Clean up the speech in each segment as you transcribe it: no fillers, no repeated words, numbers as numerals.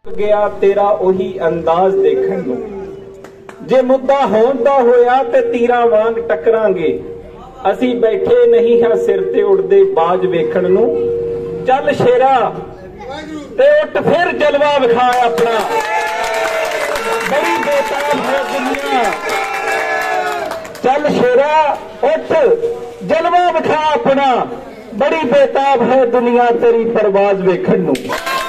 गया तेरा ओही अंदाज देखण नूं जे मुद्दा होण दा होया ते तीरां वांग टकरांगे असीं बैठे नहीं हां सिर ते उड़दे बाज वेखण नूं चल शेरा ते उठ फिर जलवा विखा अपना बड़ी बेताब है दुनिया चल शेरा उठ जलवा विखा अपना बड़ी बेताब है दुनिया तेरी परवाज वेखण नूं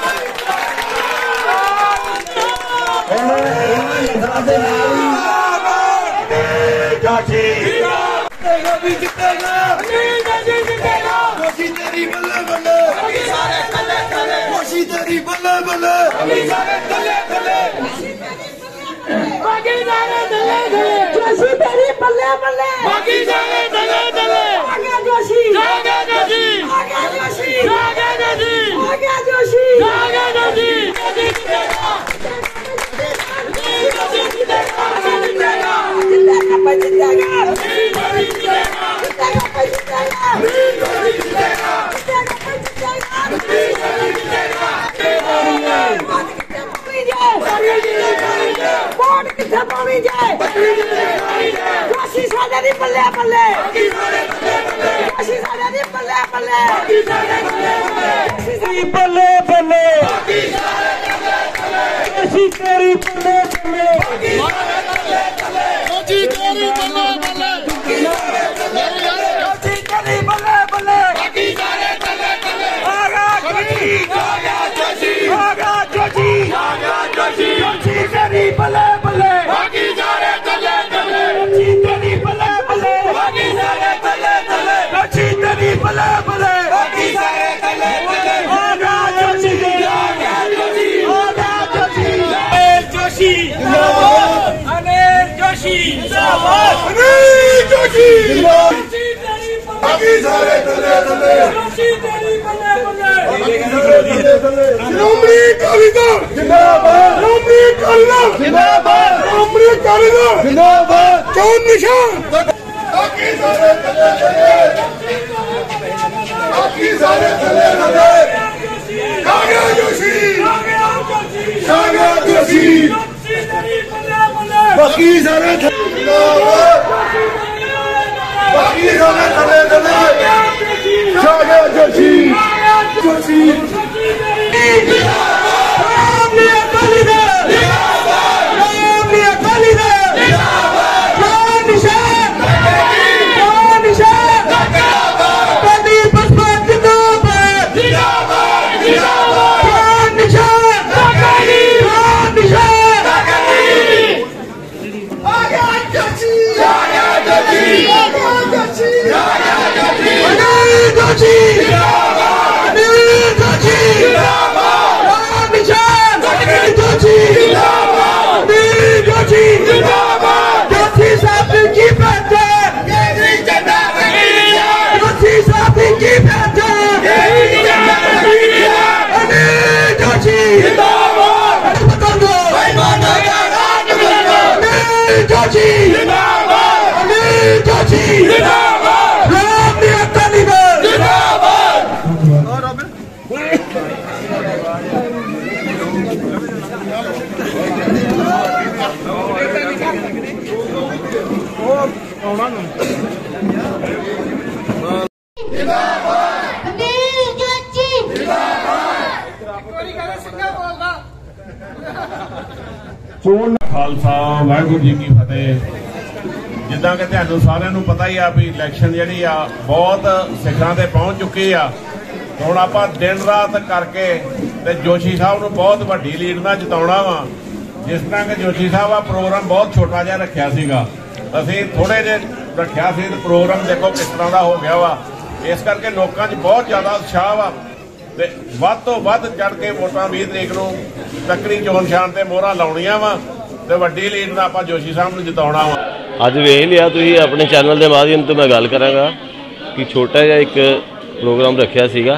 खालसा वाहिगुरू जी की फतेह। जिद्दां कि तुहानूं सारिआं नूं पता ही आ भी इलैक्शन जिहड़ी आ बहुत सिखरां ते पहुंच चुकी आ। हुण आपां दिन रात करके ते जोशी साहब नूं बहुत वड्डी लीड नाल जिताउणा वा। जिस तरह कि जोशी साहब आ प्रोग्राम बहुत छोटा जिहा रखिआ सीगा, असीं थोड़े जिहे रखिआ सी ते प्रोग्राम देखो किस तरह दा हो गया वा। इस करके लोकां 'च बहुत ज़्यादा उत्साह वा ते ਵੱਧ ਤੋਂ ਵੱਧ चढ़ के वोटां 20 तरीक नूं तकड़ी चोण निशान ते मोहरां लाउणीਆਂ वा ते वड्डी लीड नाल आपां जोशी साहब नूं जिताउणा वा। ਅੱਜ ਵੇਖ ਲਿਆ ਤੁਸੀਂ ਆਪਣੇ ਚੈਨਲ ਦੇ ਮਾਧਿਅਮ ਤੋਂ मैं गल करांगा कि छोटा जिहा एक प्रोग्राम रखिਆ ਸੀਗਾ,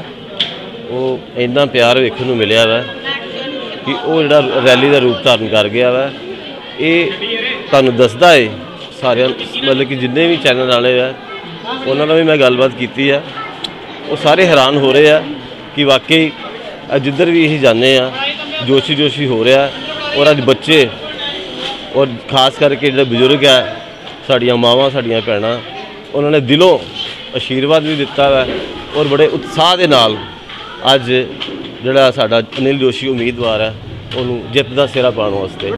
ਉਹ ਇੰਨਾ ਪਿਆਰ ਵੇਖਣ ਨੂੰ ਮਿਲਿਆ ਵਾ कि ਉਹ ਜਿਹੜਾ ਰੈਲੀ ਦਾ ਰੂਪ ਧਾਰਨ ਕਰ ਗਿਆ ਵਾ। ਇਹ ਤੁਹਾਨੂੰ ਦੱਸਦਾ ਹੈ ਸਾਰਿਆਂ मतलब कि जिन्ने भी चैनल वाले है उन्होंने भी मैं गलबात की है, वो सारे हैरान हो रहे हैं कि वाकई जिधर भी असीं जाने जोशी जोशी हो रहा और अज बच्चे और खास करके जो बजुर्ग है साड़ियाँ मावां साड़ियाँ भैणां उन्होंने दिलों आशीर्वाद भी दिता है और बड़े उत्साह के नाल अज जिहड़ा साडा अनिल जोशी उम्मीदवार है उन्होंने जित का सिरा पाने वास्ते